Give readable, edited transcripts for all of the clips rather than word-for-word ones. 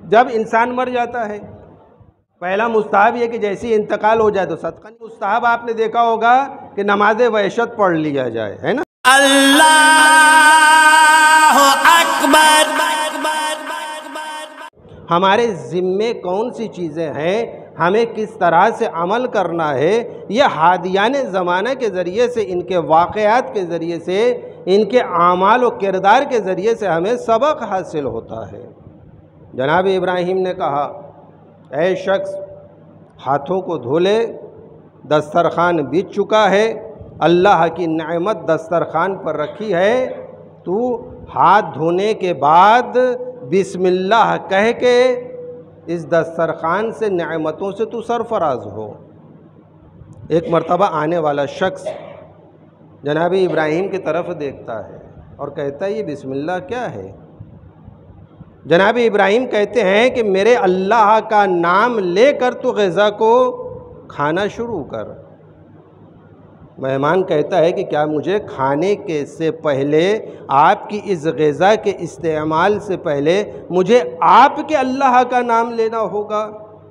جب انسان مر جاتا ہے، پہلا مستحب یہ کہ جیسے انتقال ہو جائے تو صدقہ نہیں، مستحب آپ نے دیکھا ہوگا کہ نماز وحشت پڑھ لیا جائے، ہے نا؟ اللہ اکبر۔ ہمارے ذمے کون سی چیزیں ہیں، ہمیں کس طرح سے عمل کرنا ہے، یہ ہادیان زمانہ کے ذریعے سے، ان کے واقعات کے ذریعے سے، ان کے اعمال و کردار کے ذریعے سے ہمیں سبق حاصل ہوتا ہے۔ جناب ابراہیم نے کہا، اے شخص ہاتھوں کو دھو لے، دسترخوان بچ چکا ہے، اللہ کی نعمت دسترخوان پر رکھی ہے، تو ہاتھ دھونے کے بعد بسم اللہ کہہ کے اس دسترخوان سے نعمتوں سے تو سرفراز ہو۔ ایک مرتبہ آنے والا شخص جناب ابراہیم کی طرف دیکھتا ہے اور کہتا ہے، یہ بسم اللہ کیا ہے؟ جناب ابراہیم کہتے ہیں کہ میرے اللہ کا نام لے کر تو غذا کو کھانا شروع کر۔ مہمان کہتا ہے کہ کیا مجھے کھانے کے سے پہلے، آپ کی اس غذا کے استعمال سے پہلے مجھے آپ کے اللہ کا نام لینا ہوگا؟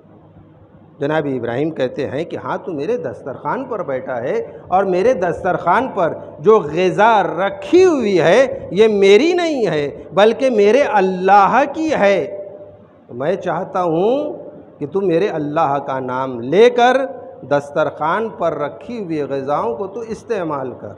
جناب ابراہیم کہتے ہیں کہ ہاں، تو میرے دسترخوان پر بیٹھا ہے اور میرے دسترخوان پر جو غذا رکھی ہوئی ہے یہ میری نہیں ہے بلکہ میرے اللہ کی ہے، تو میں چاہتا ہوں کہ تو میرے اللہ کا نام لے کر دسترخوان پر رکھی ہوئی غذاؤں کو تو استعمال کر۔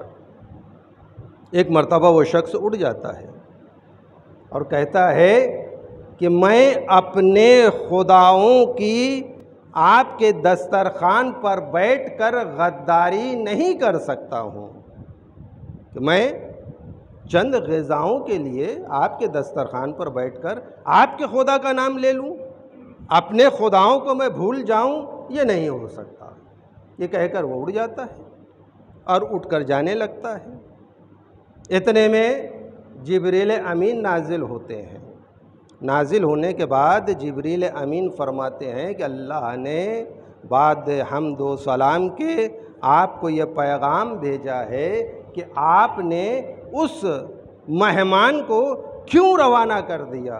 ایک مرتبہ وہ شخص اٹھ جاتا ہے اور کہتا ہے کہ میں اپنے خداؤں کی آپ کے دسترخوان پر بیٹھ کر غداری نہیں کر سکتا ہوں، کہ میں چند غذاؤں کے لیے آپ کے دسترخوان پر بیٹھ کر آپ کے خدا کا نام لے لوں، اپنے خداؤں کو میں بھول جاؤں، یہ نہیں ہو سکتا۔ یہ کہہ کر وہ اٹھ جاتا ہے اور اٹھ کر جانے لگتا ہے۔ اتنے میں جبریل امین نازل ہوتے ہیں۔ نازل ہونے کے بعد جبریل امین فرماتے ہیں کہ اللہ نے بعد حمد و سلام کے آپ کو یہ پیغام بھیجا ہے کہ آپ نے اس مہمان کو کیوں روانہ کر دیا؟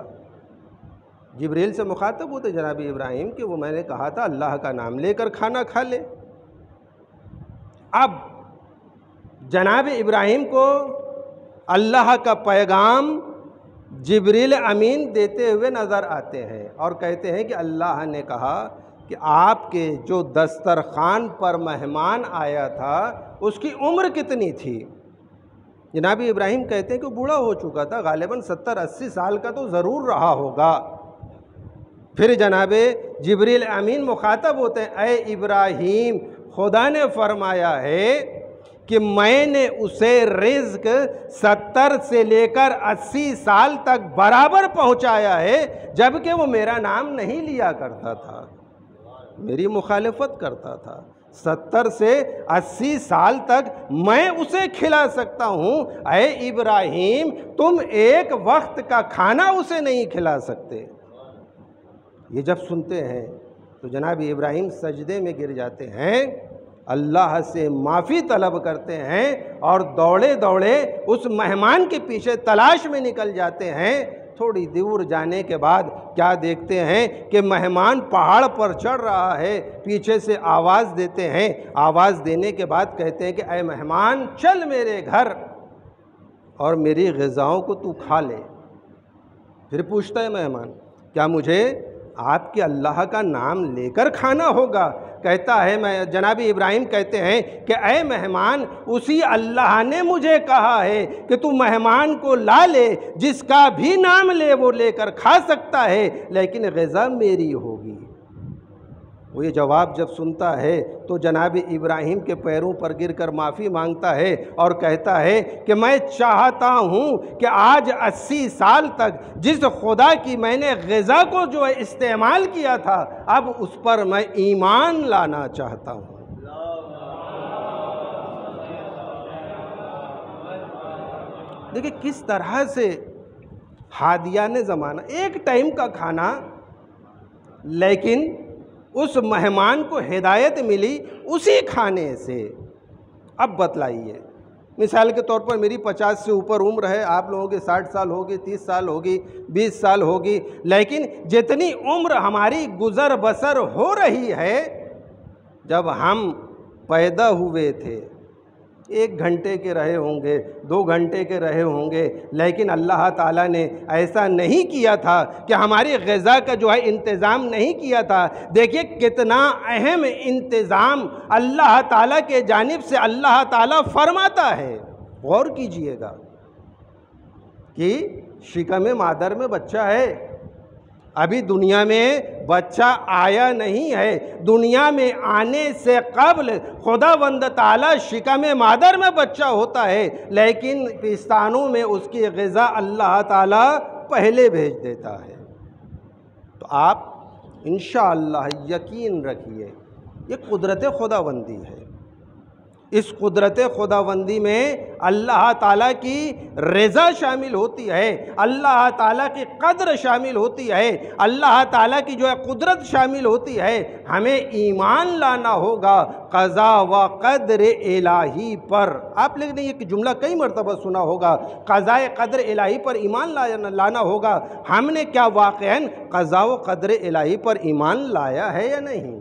جبریل سے مخاطب ہوتے جناب ابراہیم کہ وہ میں نے کہا تھا اللہ کا نام لے کر کھانا کھا لے۔ اب جناب ابراہیم کو اللہ کا پیغام جبریل امین دیتے ہوئے نظر آتے ہیں اور کہتے ہیں کہ اللہ نے کہا کہ آپ کے جو دسترخوان پر مہمان آیا تھا اس کی عمر کتنی تھی؟ جناب ابراہیم کہتے ہیں کہ وہ بوڑھا ہو چکا تھا، غالباً 70-80 سال کا تو ضرور رہا ہوگا۔ پھر جناب جبریل امین مخاطب ہوتے ہیں، اے ابراہیم، خدا نے فرمایا ہے کہ میں نے اسے رزق 70 سے لے کر 80 سال تک برابر پہنچایا ہے، جبکہ وہ میرا نام نہیں لیا کرتا تھا، میری مخالفت کرتا تھا۔ 70 سے 80 سال تک میں اسے کھلا سکتا ہوں، اے ابراہیم تم ایک وقت کا کھانا اسے نہیں کھلا سکتے۔ یہ جب سنتے ہیں تو جناب ابراہیم سجدے میں گر جاتے ہیں، اللہ سے معافی طلب کرتے ہیں اور دوڑے دوڑے اس مہمان کے پیچھے تلاش میں نکل جاتے ہیں۔ تھوڑی دور جانے کے بعد کیا دیکھتے ہیں کہ مہمان پہاڑ پر چڑھ رہا ہے، پیچھے سے آواز دیتے ہیں، آواز دینے کے بعد کہتے ہیں کہ اے مہمان چل میرے گھر اور میری غذاؤں کو تو کھا لے۔ پھر پوچھتا ہے مہمان، کیا مجھے آپ کے اللہ کا نام لے کر کھانا ہوگا؟ کہتا ہے جناب ابراہیم کہتے ہیں کہ اے مہمان، اسی اللہ نے مجھے کہا ہے کہ تو مہمان کو لا لے، جس کا بھی نام لے وہ لے کر کھا سکتا ہے، لیکن غذا میری ہوگی۔ وہ یہ جواب جب سنتا ہے تو جناب ابراہیم کے پیروں پر گر کر معافی مانگتا ہے اور کہتا ہے کہ میں چاہتا ہوں کہ آج 80 سال تک جس خدا کی میں نے غذا کو جو استعمال کیا تھا، اب اس پر میں ایمان لانا چاہتا ہوں۔ دیکھیں کس طرح سے ہادیان زمانہ، ایک ٹائم کا کھانا، لیکن اس مہمان کو ہدایت ملی اسی کھانے سے۔ اب بتلائیے مثال کے طور پر میری 50 سے اوپر عمر ہے، آپ لوگوں کی 60 سال ہوگی، 30 سال ہوگی، 20 سال ہوگی، لیکن جتنی عمر ہماری گزر بسر ہو رہی ہے، جب ہم پیدا ہوئے تھے 1 گھنٹے کے رہے ہوں گے، 2 گھنٹے کے رہے ہوں گے، لیکن اللہ تعالیٰ نے ایسا نہیں کیا تھا کہ ہماری غذا کا جو ہے انتظام نہیں کیا تھا۔ دیکھیے کتنا اہم انتظام اللہ تعالیٰ کے جانب سے اللہ تعالیٰ فرماتا ہے۔ غور کیجئے گا کہ شکم مادر میں بچہ ہے، ابھی دنیا میں بچہ آیا نہیں ہے، دنیا میں آنے سے قبل خداوند تعالیٰ شکم مادر میں بچہ ہوتا ہے، لیکن پستانوں میں اس کی غذا اللہ تعالیٰ پہلے بھیج دیتا ہے۔ تو آپ انشاءاللہ یقین رکھیے یہ قدرت خداوندی ہے۔ اس قدرت خداوندی میں اللہ تعالیٰ کی رضا شامل ہوتی ہے، اللہ تعالیٰ کی قدر شامل ہوتی ہے، اللہ تعالیٰ کی جو ہے قدرت شامل ہوتی ہے۔ ہمیں ایمان لانا ہوگا قضا و قدر الہی پر۔ آپ لوگوں نے یہ جملہ کئی مرتبہ سنا ہوگا، قضاء قدر الہی پر ایمان لانا ہوگا۔ ہم نے کیا واقعاً قضاء و قدر الہی پر ایمان لایا ہے یا نہیں؟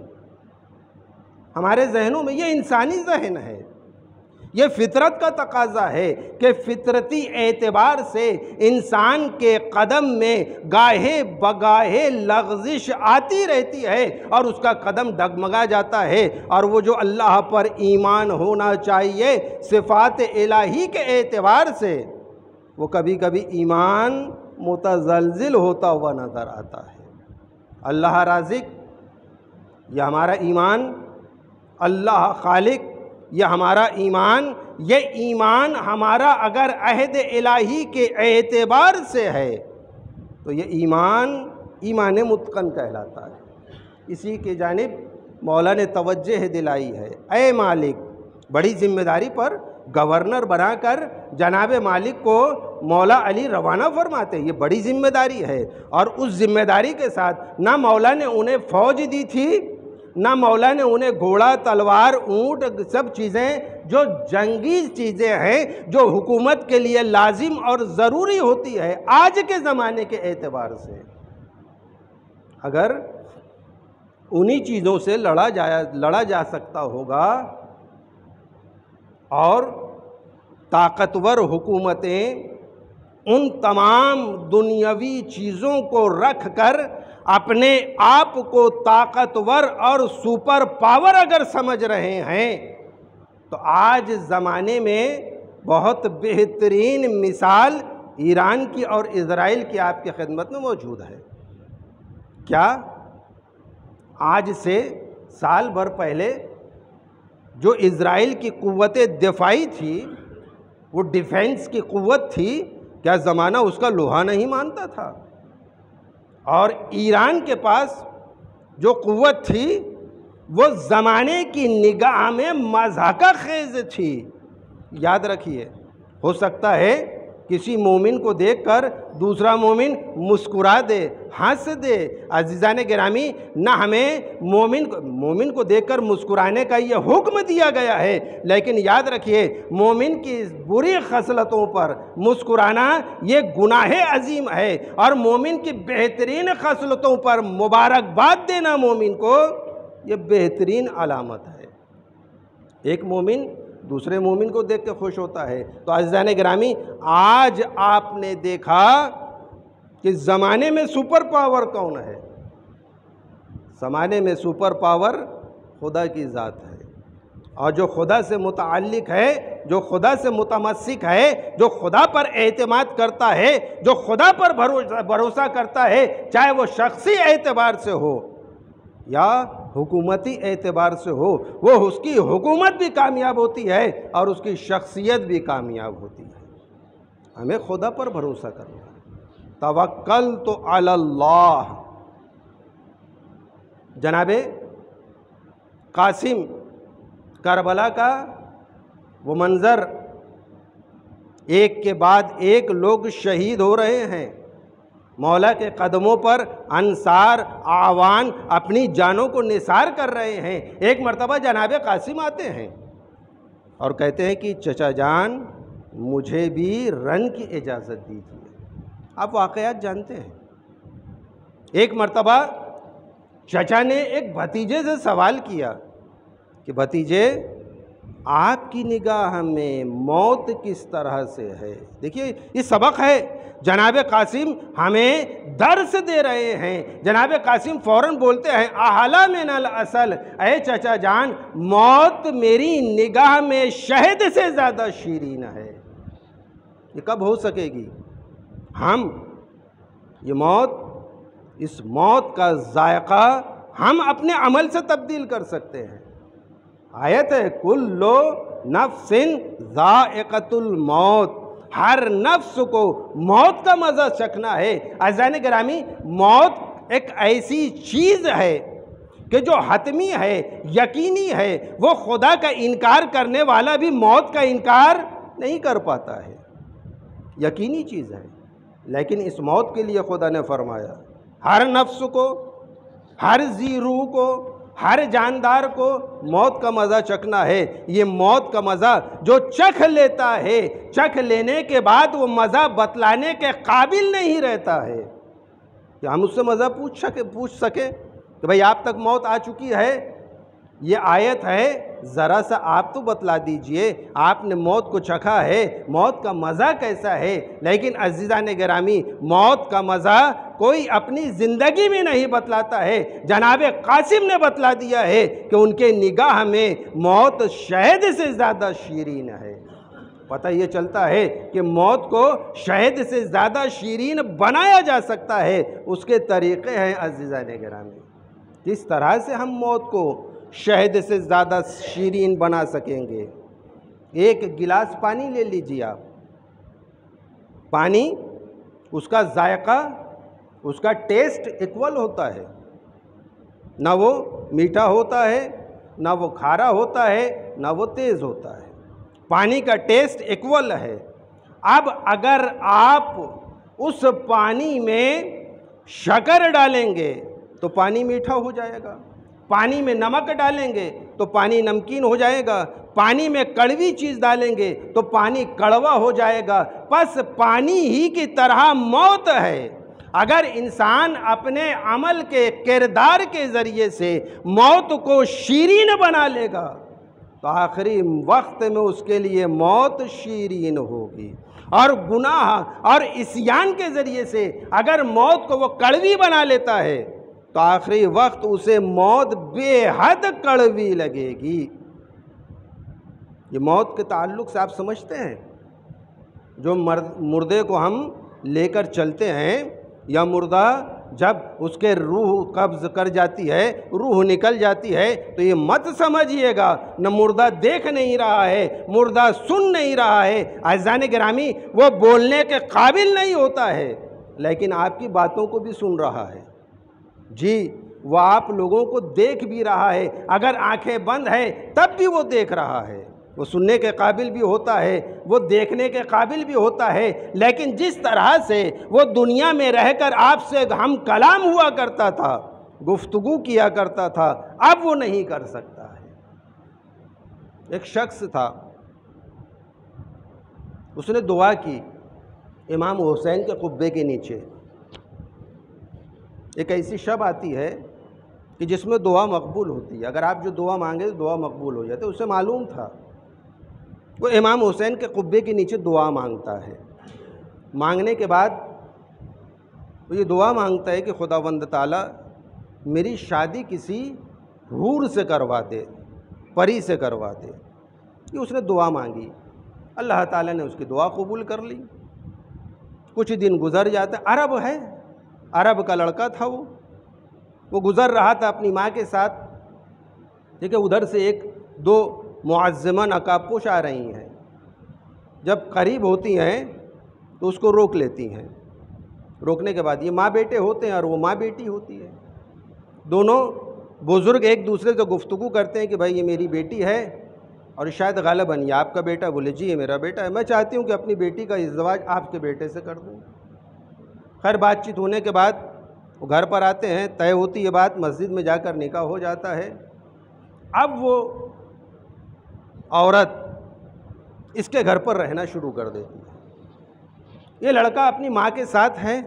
ہمارے ذہنوں میں یہ انسانی ذہن ہے، یہ فطرت کا تقاضا ہے کہ فطرتی اعتبار سے انسان کے قدم میں گاہے بگاہے لغزش آتی رہتی ہے اور اس کا قدم ڈگمگا جاتا ہے، اور وہ جو اللہ پر ایمان ہونا چاہیے صفات الہی کے اعتبار سے، وہ کبھی کبھی ایمان متزلزل ہوتا ہوا نظر آتا ہے۔ اللہ رازق یہ ہمارا ایمان، اللہ خالق یہ ہمارا ایمان، یہ ایمان ہمارا اگر عہد الہی کے اعتبار سے ہے تو یہ ایمان متقن کہلاتا ہے۔ اسی کے جانب مولا نے توجہ دلائی ہے، اے مالک، بڑی ذمہ داری پر گورنر بنا کر جناب مالک کو مولا علی روانہ فرماتے ہیں۔ یہ بڑی ذمہ داری ہے، اور اس ذمہ داری کے ساتھ نہ مولا نے انہیں فوج دی تھی، نہ مولا نے انہیں گھوڑا، تلوار، اونٹ، سب چیزیں جو جنگی چیزیں ہیں جو حکومت کے لیے لازم اور ضروری ہوتی ہے آج کے زمانے کے اعتبار سے، اگر انہی چیزوں سے لڑا جا سکتا ہوگا، اور طاقتور حکومتیں ان تمام دنیاوی چیزوں کو رکھ کر اپنے آپ کو طاقتور اور سپر پاور اگر سمجھ رہے ہیں، تو آج زمانے میں بہت بہترین مثال ایران کی اور اسرائیل کی آپ کی خدمت میں موجود ہے۔ کیا آج سے سال بھر پہلے جو اسرائیل کی قوت دفاعی تھی، وہ ڈیفینس کی قوت تھی، کیا زمانہ اس کا لوہا نہیں مانتا تھا؟ اور ایران کے پاس جو قوت تھی وہ زمانے کی نگاہ میں مضحکہ خیز تھی۔ یاد رکھیے، ہو سکتا ہے کسی مومن کو دیکھ کر دوسرا مومن مسکرا دے، ہنس دے۔ عزیزان گرامی، نہ ہمیں مومن کو دیکھ کر مسکرانے کا یہ حکم دیا گیا ہے، لیکن یاد رکھیے مومن کی بری خصلتوں پر مسکرانا یہ گناہ عظیم ہے، اور مومن کی بہترین خصلتوں پر مبارکباد دینا مومن کو یہ بہترین علامت ہے۔ ایک مومن دوسرے مومن کو دیکھ کے خوش ہوتا ہے۔ تو عزیزان گرامی، آج آپ نے دیکھا کہ زمانے میں سپر پاور کون ہے؟ زمانے میں سپر پاور خدا کی ذات ہے، اور جو خدا سے متعلق ہے، جو خدا سے متمسک ہے، جو خدا پر اعتماد کرتا ہے، جو خدا پر بھروسہ کرتا ہے، چاہے وہ شخصی اعتبار سے ہو یا حکومتی اعتبار سے ہو، وہ اس کی حکومت بھی کامیاب ہوتی ہے اور اس کی شخصیت بھی کامیاب ہوتی ہے۔ ہمیں خدا پر بھروسہ کرنا ہے۔ توکلت علی اللہ۔ جناب قاسم کربلا کا وہ منظر، ایک کے بعد ایک لوگ شہید ہو رہے ہیں، مولا کے قدموں پر انصار اعوان اپنی جانوں کو نثار کر رہے ہیں۔ ایک مرتبہ جناب قاسم آتے ہیں اور کہتے ہیں کہ چچا جان مجھے بھی رن کی اجازت دیجیے۔ آپ واقعات جانتے ہیں، ایک مرتبہ چچا نے ایک بھتیجے سے سوال کیا کہ بھتیجے آپ کی نگاہ میں موت کس طرح سے ہے؟ دیکھیے یہ سبق ہے، جناب قاسم ہمیں درس دے رہے ہیں۔ جناب قاسم فوراً بولتے ہیں احلی من الاصل، اے چچا جان موت میری نگاہ میں شہد سے زیادہ شیرین ہے۔ یہ کب ہو سکے گی؟ ہم یہ موت، اس موت کا ذائقہ ہم اپنے عمل سے تبدیل کر سکتے ہیں۔ آیت ہے کل نفس ذائقۃ الموت، ہر نفس کو موت کا مزہ چکھنا ہے۔ عزیزان گرامی، موت ایک ایسی چیز ہے کہ جو حتمی ہے، یقینی ہے، وہ خدا کا انکار کرنے والا بھی موت کا انکار نہیں کر پاتا ہے، یقینی چیز ہے۔ لیکن اس موت کے لیے خدا نے فرمایا ہر نفس کو، ہر ذی روح کو، ہر جاندار کو موت کا مزہ چکھنا ہے۔ یہ موت کا مزہ جو چکھ لیتا ہے، چکھ لینے کے بعد وہ مزہ بتلانے کے قابل نہیں رہتا ہے کہ ہم اس سے مزہ پوچھ سکیں کہ بھئی آپ تک موت آ چکی ہے۔ یہ آیت ہے، ذرا سا آپ تو بتلا دیجئے، آپ نے موت کو چکھا ہے، موت کا مزہ کیسا ہے؟ لیکن عزیزان گرامی، موت کا مزہ کوئی اپنی زندگی میں نہیں بتلاتا ہے۔ جناب قاسم نے بتلا دیا ہے کہ ان کے نگاہ میں موت شہد سے زیادہ شیرین ہے۔ پتہ یہ چلتا ہے کہ موت کو شہد سے زیادہ شیرین بنایا جا سکتا ہے، اس کے طریقے ہیں عزیزان گرامی۔ کس طرح سے ہم موت کو شہد سے زیادہ شیرین بنا سکیں گے؟ ایک گلاس پانی لے لیجیے آپ، پانی اس کا ذائقہ، اس کا ٹیسٹ ایکول ہوتا ہے، نہ وہ میٹھا ہوتا ہے، نہ وہ کھارا ہوتا ہے، نہ وہ تیز ہوتا ہے۔ پانی کا ٹیسٹ ایکول ہے۔ اب اگر آپ اس پانی میں شکر ڈالیں گے تو پانی میٹھا ہو جائے گا، پانی میں نمک ڈالیں گے تو پانی نمکین ہو جائے گا، پانی میں کڑوی چیز ڈالیں گے تو پانی کڑوا ہو جائے گا۔ پس پانی ہی کی طرح موت ہے۔ اگر انسان اپنے عمل کے کردار کے ذریعے سے موت کو شیرین بنا لے گا تو آخری وقت میں اس کے لیے موت شیرین ہوگی، اور گناہ اور عصیان کے ذریعے سے اگر موت کو وہ کڑوی بنا لیتا ہے تو آخری وقت اسے موت بے حد کڑوی لگے گی۔ یہ موت کے تعلق سے آپ سمجھتے ہیں، جو مردے کو ہم لے کر چلتے ہیں، یا مردہ جب اس کے روح قبض کر جاتی ہے، روح نکل جاتی ہے، تو یہ مت سمجھیے گا نہ مردہ دیکھ نہیں رہا ہے، مردہ سن نہیں رہا ہے۔ عزیزان گرامی، وہ بولنے کے قابل نہیں ہوتا ہے لیکن آپ کی باتوں کو بھی سن رہا ہے۔ جی، وہ آپ لوگوں کو دیکھ بھی رہا ہے، اگر آنکھیں بند ہیں تب بھی وہ دیکھ رہا ہے۔ وہ سننے کے قابل بھی ہوتا ہے، وہ دیکھنے کے قابل بھی ہوتا ہے، لیکن جس طرح سے وہ دنیا میں رہ کر آپ سے ہم کلام ہوا کرتا تھا، گفتگو کیا کرتا تھا، اب وہ نہیں کر سکتا ہے۔ ایک شخص تھا، اس نے دعا کی امام حسین کے قبے کے نیچے۔ ایک ایسی شب آتی ہے کہ جس میں دعا مقبول ہوتی ہے، اگر آپ جو دعا مانگے تو دعا مقبول ہو جاتی ہے۔ اسے معلوم تھا، وہ امام حسین کے قبے کے نیچے دعا مانگتا ہے۔ مانگنے کے بعد وہ یہ دعا مانگتا ہے کہ خداوند تعالیٰ میری شادی کسی حور سے کروا دے، پری سے کروا دے۔ یہ اس نے دعا مانگی، اللہ تعالیٰ نے اس کی دعا قبول کر لی۔ کچھ دن گزر جاتے، عرب ہے، عرب کا لڑکا تھا، وہ گزر رہا تھا اپنی ماں کے ساتھ، دیکھیں ادھر سے ایک دو معظمہ نقاب پوش آ رہی ہیں، جب قریب ہوتی ہیں تو اس کو روک لیتی ہیں۔ روکنے کے بعد یہ ماں بیٹے ہوتے ہیں اور وہ ماں بیٹی ہوتی ہے، دونوں بزرگ ایک دوسرے سے گفتگو کرتے ہیں کہ بھائی یہ میری بیٹی ہے، اور شاید غالباً یہ آپ کا بیٹا، بولے جی یہ میرا بیٹا ہے، میں چاہتی ہوں کہ اپنی بیٹی کا ازدواج آپ کے بیٹے سے کر دوں۔ خیر بات چیت ہونے کے بعد وہ گھر پر آتے ہیں، طے ہوتی ہے بات، مسجد میں جا کر نکاح ہو جاتا ہے۔ اب وہ عورت اس کے گھر پر رہنا شروع کر دیتی ہے۔ یہ لڑکا اپنی ماں کے ساتھ ہے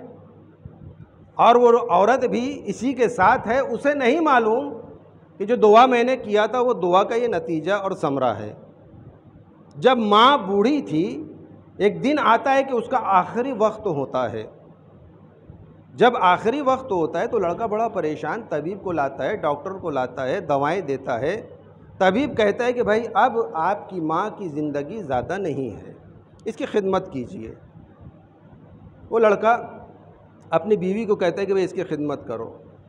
اور وہ عورت بھی اسی کے ساتھ ہے، اسے نہیں معلوم کہ جو دعا میں نے کیا تھا وہ دعا کا یہ نتیجہ اور ثمرہ ہے۔ جب ماں بوڑھی تھی، ایک دن آتا ہے کہ اس کا آخری وقت ہوتا ہے۔ جب آخری وقت ہوتا ہے تو لڑکا بڑا پریشان طبیب کو لاتا ہے، ڈاکٹر کو لاتا ہے، دوائیں دیتا ہے۔ طبیب کہتا ہے کہ بھائی اب آپ کی ماں کی زندگی زیادہ نہیں ہے، اس کی خدمت کیجئے۔ وہ لڑکا اپنی بیوی کو کہتا ہے کہ بھائی اس کی خدمت کرو۔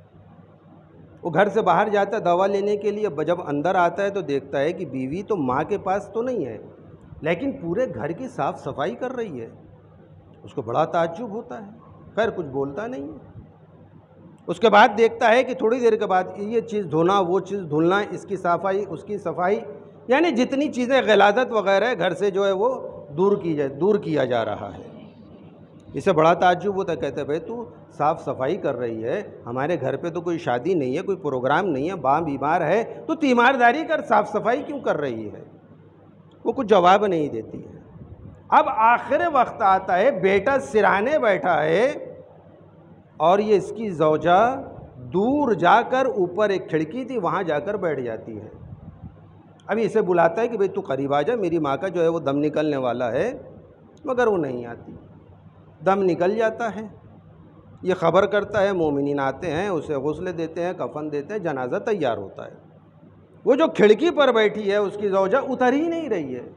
وہ گھر سے باہر جاتا ہے دوا لینے کے لیے، جب اندر آتا ہے تو دیکھتا ہے کہ بیوی تو ماں کے پاس تو نہیں ہے، لیکن پورے گھر کی صاف صفائی کر رہی ہے۔ اس کو بڑا تعجب ہوتا ہے، خیر کچھ بولتا نہیں ہے۔ اس کے بعد دیکھتا ہے کہ تھوڑی دیر کے بعد یہ چیز دھونا، وہ چیز دھلنا، اس کی صفائی، اس کی صفائی، یعنی جتنی چیزیں غلاظت وغیرہ ہے گھر سے جو ہے وہ دور کیا جا رہا ہے۔ اسے بڑا تعجب ہوتا ہے، کہتے ہیں بھائی تو صاف صفائی کر رہی ہے، ہمارے گھر پہ تو کوئی شادی نہیں ہے، کوئی پروگرام نہیں ہے، ماں بیمار ہے، تو تیمارداری کر صاف صفائی کیوں کر رہی ہے؟ وہ کچھ جواب نہیں دیتی ہے۔ اب آخر وقت آتا ہے، بیٹا سرانے بیٹھا ہے اور یہ اس کی زوجہ دور جا کر، اوپر ایک کھڑکی تھی وہاں جا کر بیٹھ جاتی ہے۔ ابھی اسے بلاتا ہے کہ بھئی تو قریب آ جا، میری ماں کا جو ہے وہ دم نکلنے والا ہے، مگر وہ نہیں آتی۔ دم نکل جاتا ہے، یہ خبر کرتا ہے، مومنین آتے ہیں، اسے غسل دیتے ہیں، کفن دیتے ہیں، جنازہ تیار ہوتا ہے۔ وہ جو کھڑکی پر بیٹھی ہے اس کی زوجہ اتر ہی نہیں رہی ہے۔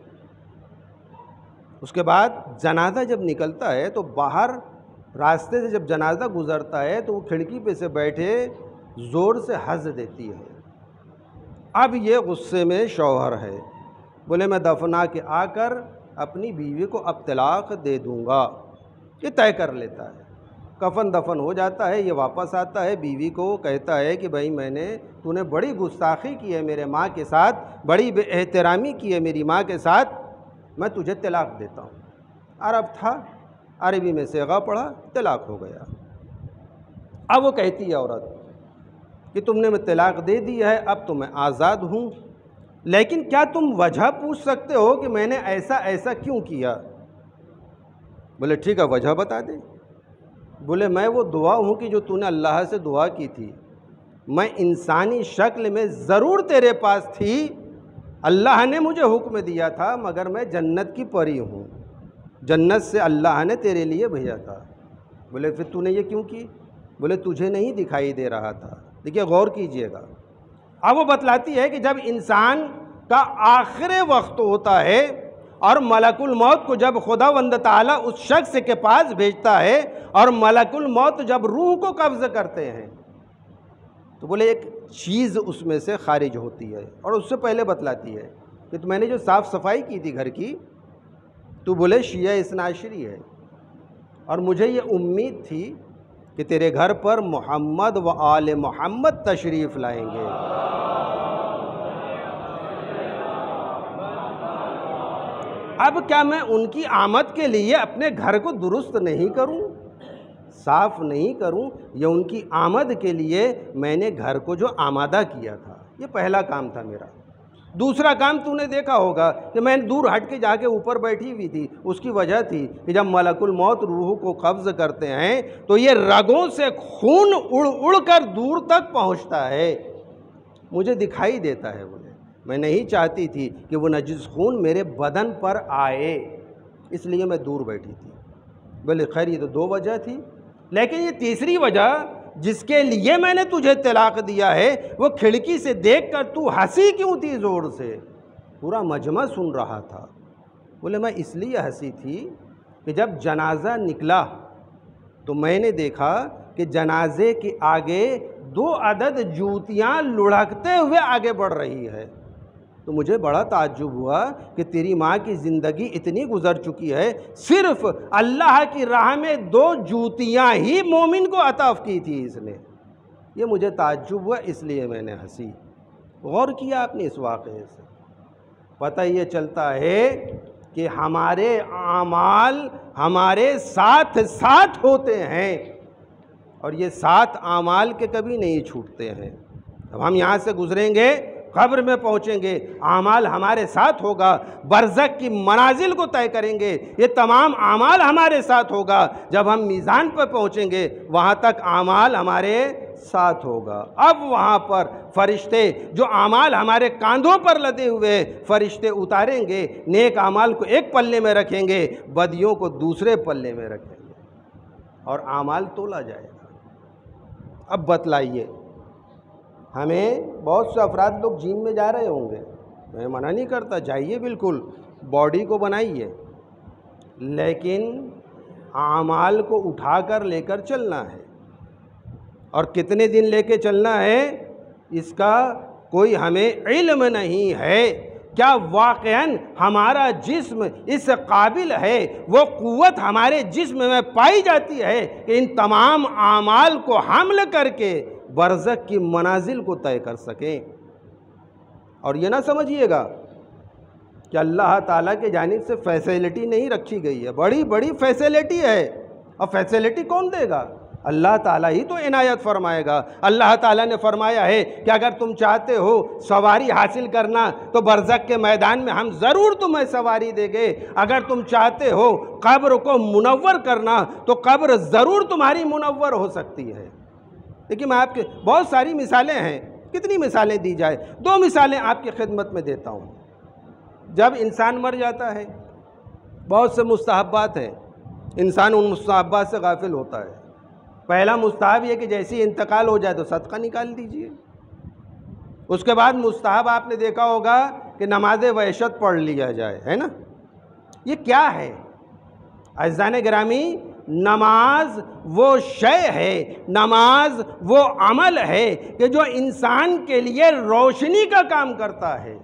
اس کے بعد جنازہ جب نکلتا ہے تو باہر راستے سے جب جنازہ گزرتا ہے تو وہ کھڑکی پہ سے بیٹھے زور سے ہنس دیتی ہے۔ اب یہ غصے میں شوہر ہے، بولے میں دفنا کے آ کر اپنی بیوی کو اب طلاق دے دوں گا، یہ طے کر لیتا ہے۔ کفن دفن ہو جاتا ہے، یہ واپس آتا ہے، بیوی کو کہتا ہے کہ بھائی تو نے بڑی گستاخی کی ہے میرے ماں کے ساتھ، بڑی بے احترامی کی ہے میری ماں کے ساتھ، میں تجھے طلاق دیتا ہوں۔ عرب تھا، عربی میں صیغہ پڑھا، طلاق ہو گیا۔ اب وہ کہتی ہے عورت کہ تم نے میں طلاق دے دی ہے، اب تو میں آزاد ہوں، لیکن کیا تم وجہ پوچھ سکتے ہو کہ میں نے ایسا کیوں کیا؟ بولے ٹھیک ہے، وجہ بتا دے۔ بولے میں وہ دعا ہوں کہ جو تو نے اللہ سے دعا کی تھی، میں انسانی شکل میں ضرور تیرے پاس تھی، اللہ نے مجھے حکم دیا تھا، مگر میں جنت کی پری ہوں، جنت سے اللہ نے تیرے لیے بھیجا تھا۔ بولے پھر تو نے یہ کیوں کی؟ بولے تجھے نہیں دکھائی دے رہا تھا۔ دیکھیے غور کیجئے گا، اب وہ بتلاتی ہے کہ جب انسان کا آخر وقت ہوتا ہے اور ملک الموت کو جب خداوند تعالیٰ اس شخص کے پاس بھیجتا ہے اور ملک الموت جب روح کو قبض کرتے ہیں تو بولے ایک چیز اس میں سے خارج ہوتی ہے، اور اس سے پہلے بتلاتی ہے کہ تو میں نے جو صاف صفائی کی تھی گھر کی، تو بولے شیعہ اثنا عشری ہے، اور مجھے یہ امید تھی کہ تیرے گھر پر محمد و آل محمد تشریف لائیں گے۔ اب کیا میں ان کی آمد کے لیے اپنے گھر کو درست نہیں کروں، صاف نہیں کروں، یا ان کی آمد کے لیے میں نے گھر کو جو آمادہ کیا تھا؟ یہ پہلا کام تھا میرا۔ دوسرا کام تو نے دیکھا ہوگا کہ میں دور ہٹ کے جا کے اوپر بیٹھی ہوئی تھی، اس کی وجہ تھی کہ جب ملک الموت روح کو قبض کرتے ہیں تو یہ رگوں سے خون اڑ اڑ کر دور تک پہنچتا ہے، مجھے دکھائی دیتا ہے۔ بولے میں نہیں چاہتی تھی کہ وہ نجس خون میرے بدن پر آئے، اس لیے میں دور بیٹھی تھی۔ بولے خیر یہ تو دو وجہ تھی، لیکن یہ تیسری وجہ جس کے لیے میں نے تجھے طلاق دیا ہے، وہ کھڑکی سے دیکھ کر تو ہنسی کیوں تھی زور سے؟ پورا مجمع سن رہا تھا۔ بولے میں اس لیے ہنسی تھی کہ جب جنازہ نکلا تو میں نے دیکھا کہ جنازے کے آگے 2 عدد جوتیاں لڑھکتے ہوئے آگے بڑھ رہی ہے، تو مجھے بڑا تعجب ہوا کہ تیری ماں کی زندگی اتنی گزر چکی ہے، صرف اللہ کی راہ میں 2 جوتیاں ہی مومن کو عطا کی تھی اس نے۔ یہ مجھے تعجب ہوا، اس لیے میں نے ہنسی۔ غور کیا آپ نے اس واقعے سے؟ پتہ یہ چلتا ہے کہ ہمارے اعمال ہمارے ساتھ ساتھ ہوتے ہیں، اور یہ 7 اعمال کے کبھی نہیں چھوٹتے ہیں۔ اب ہم یہاں سے گزریں گے، قبر میں پہنچیں گے اعمال ہمارے ساتھ ہوگا، برزخ کی منازل کو طے کریں گے، یہ تمام اعمال ہمارے ساتھ ہوگا، جب ہم میزان پر پہنچیں گے وہاں تک اعمال ہمارے ساتھ ہوگا۔ اب وہاں پر فرشتے جو اعمال ہمارے کاندھوں پر لدے ہوئے فرشتے اتاریں گے، نیک اعمال کو ایک پلے میں رکھیں گے، بدیوں کو دوسرے پلے میں رکھیں گے اور اعمال تولا جائے گا۔ اب بتلائیے، ہمیں بہت سے افراد لوگ جم میں جا رہے ہوں گے، میں منع نہیں کرتا، جائیے بالکل، باڈی کو بنائیے، لیکن اعمال کو اٹھا کر لے کر چلنا ہے، اور کتنے دن لے کے چلنا ہے اس کا کوئی ہمیں علم نہیں ہے۔ کیا واقعاً ہمارا جسم اس قابل ہے، وہ قوت ہمارے جسم میں پائی جاتی ہے کہ ان تمام اعمال کو حمل کر کے برزخ کی منازل کو طے کر سکیں؟ اور یہ نہ سمجھیے گا کہ اللہ تعالیٰ کی جانب سے فیسیلٹی نہیں رکھی گئی ہے، بڑی بڑی فیسیلٹی ہے، اور فیسیلٹی کون دے گا؟ اللہ تعالیٰ ہی تو عنایت فرمائے گا۔ اللہ تعالیٰ نے فرمایا ہے کہ اگر تم چاہتے ہو سواری حاصل کرنا تو برزخ کے میدان میں ہم ضرور تمہیں سواری دیں گے، اگر تم چاہتے ہو قبر کو منور کرنا تو قبر ضرور تمہاری منور ہو سکتی ہے۔ دیکھیے، میں آپ کے بہت ساری مثالیں ہیں، کتنی مثالیں دی جائے، 2 مثالیں آپ کی خدمت میں دیتا ہوں۔ جب انسان مر جاتا ہے بہت سے مستحبات ہیں، انسان ان مستحبات سے غافل ہوتا ہے۔ پہلا مستحب یہ کہ جیسے انتقال ہو جائے تو صدقہ نکال دیجئے۔ اس کے بعد مستحب آپ نے دیکھا ہوگا کہ نماز وحشت پڑھ لیا جائے، ہے نا؟ یہ کیا ہے عزیزان گرامی؟ نماز وہ شے ہے، نماز وہ عمل ہے کہ جو انسان کے لیے روشنی کا کام کرتا ہے۔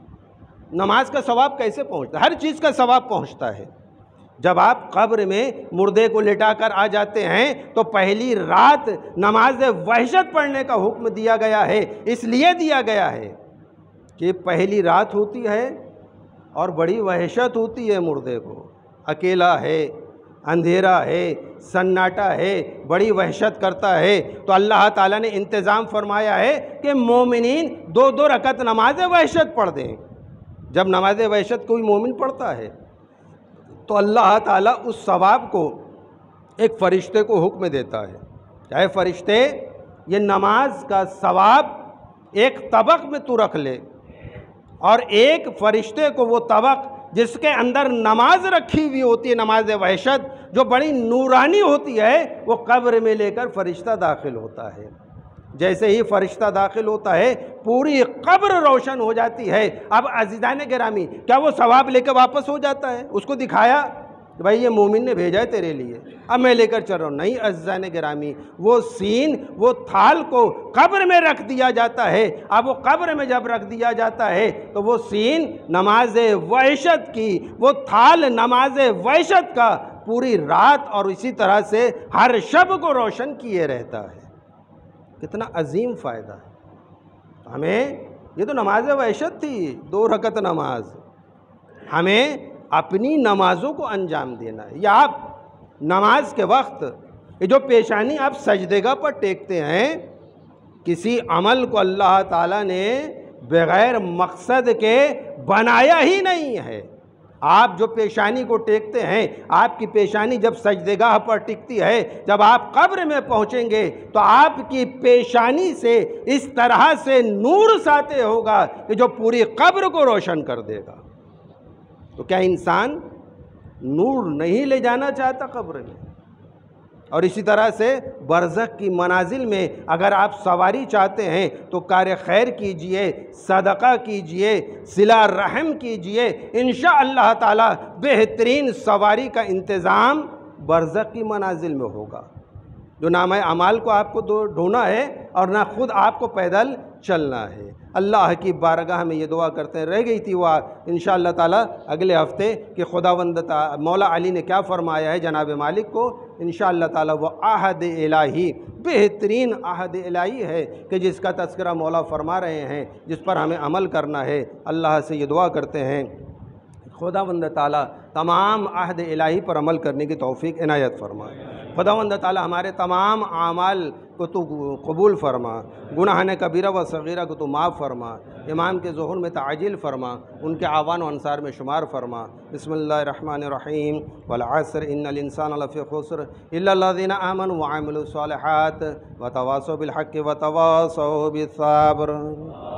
نماز کا ثواب کیسے پہنچتا ہے؟ ہر چیز کا ثواب پہنچتا ہے۔ جب آپ قبر میں مردے کو لٹا کر آ جاتے ہیں تو پہلی رات نماز وحشت پڑھنے کا حکم دیا گیا ہے، اس لیے دیا گیا ہے کہ پہلی رات ہوتی ہے اور بڑی وحشت ہوتی ہے، مردے کو اکیلا ہے، اندھیرا ہے، سناٹا ہے، بڑی وحشت کرتا ہے، تو اللہ تعالیٰ نے انتظام فرمایا ہے کہ مومنین 2 رکعت نماز وحشت پڑھ دیں۔ جب نماز وحشت کوئی مومن پڑھتا ہے تو اللہ تعالیٰ اس ثواب کو ایک فرشتے کو حکم دیتا ہے، چاہے فرشتے یہ نماز کا ثواب ایک طبق میں تو رکھ لے، اور ایک فرشتے کو وہ طبق جس کے اندر نماز رکھی ہوئی ہوتی ہے، نماز وحشت جو بڑی نورانی ہوتی ہے، وہ قبر میں لے کر فرشتہ داخل ہوتا ہے۔ جیسے ہی فرشتہ داخل ہوتا ہے پوری قبر روشن ہو جاتی ہے۔ اب عزیزان گرامی، کیا وہ ثواب لے کے واپس ہو جاتا ہے؟ اس کو دکھایا کہ بھائی یہ مومن نے بھیجا ہے تیرے لیے، اب میں لے کر چل رہا ہوں۔ نہیں عزیزان گرامی، وہ سین، وہ تھال کو قبر میں رکھ دیا جاتا ہے۔ اب وہ قبر میں جب رکھ دیا جاتا ہے تو وہ سین نماز وحشت کی، وہ تھال نماز وحشت کا پوری رات اور اسی طرح سے ہر شب کو روشن کیے رہتا ہے۔ کتنا عظیم فائدہ ہے ہمیں۔ یہ تو نماز وحشت تھی، 2 رکعت نماز، ہمیں اپنی نمازوں کو انجام دینا ہے۔ یا آپ نماز کے وقت یہ جو پیشانی آپ سجدگاہ پر ٹیکتے ہیں، کسی عمل کو اللہ تعالیٰ نے بغیر مقصد کے بنایا ہی نہیں ہے۔ آپ جو پیشانی کو ٹیکتے ہیں، آپ کی پیشانی جب سجدگاہ پر ٹکتی ہے، جب آپ قبر میں پہنچیں گے تو آپ کی پیشانی سے اس طرح سے نور ساطع ہوگا کہ جو پوری قبر کو روشن کر دے گا۔ تو کیا انسان نور نہیں لے جانا چاہتا قبر میں؟ اور اسی طرح سے برزخ کی منازل میں اگر آپ سواری چاہتے ہیں تو کار خیر کیجئے، صدقہ کیجئے، صلہ رحم کیجئے، انشاءاللہ تعالی بہترین سواری کا انتظام برزخ کی منازل میں ہوگا۔ جو نامہ اعمال کو آپ کو ڈھونڈنا ہے اور نہ خود آپ کو پیدل چلنا ہے۔ اللہ کی بارگاہ میں یہ دعا کرتے ہیں، رہ گئی تھی وہ انشاءاللہ تعالی اگلے ہفتے کہ خداوند مولا علی نے کیا فرمایا ہے جناب مالک کو۔ انشاءاللہ تعالی وہ عہد الہی، بہترین عہد الہی ہے کہ جس کا تذکرہ مولا فرما رہے ہیں، جس پر ہمیں عمل کرنا ہے۔ اللہ سے یہ دعا کرتے ہیں خداوند تعالی تمام عہد الہی پر عمل کرنے کی توفیق عنایت فرمائے۔ خداوند تعالی ہمارے تمام اعمال کو تو قبول فرما، گناہ کبیرہ و صغیرہ کو تو معاف فرما، امام کے ظہور میں تعجیل فرما، ان کے اعوان و انصار میں شمار فرما۔ بسم اللہ الرحمن الرحیم والعصر ان الانسان لفی خسر الا الذین آمنوا وعملوا الصالحات وتواصوا بالحق وتواصوا بالصبر۔